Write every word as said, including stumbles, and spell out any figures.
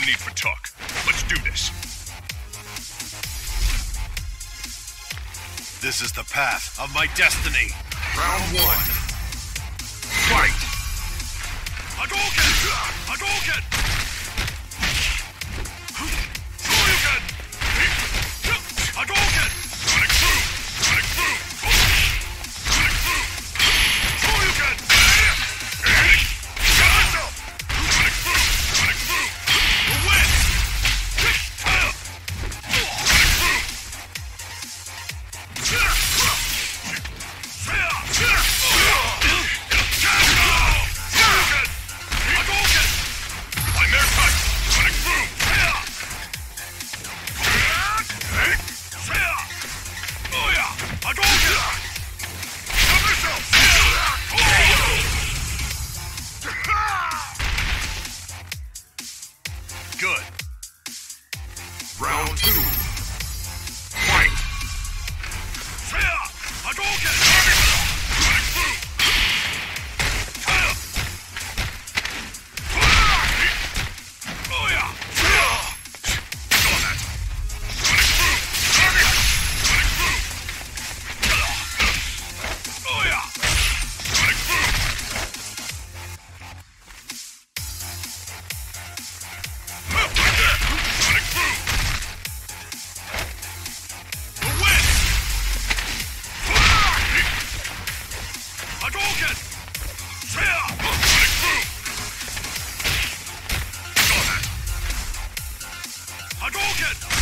need for talk. Let's do this. This is the path of my destiny. Round one. Fight! Hadouken! Hadouken! Shoryuken! Hadouken! Running through! Running through! Running through! Shoryuken! Running through! Running through! The win! Running through! I'm their touch! Running through! Oh yeah! Hadouken! Cover yourself! Good. Round two. Fight! Hadouken! Running through! Oh yeah! Saw that! Running through! Running through! Oh yeah! Running through! Running through! The win! Hadouken! Running through! Saw that! Hadouken!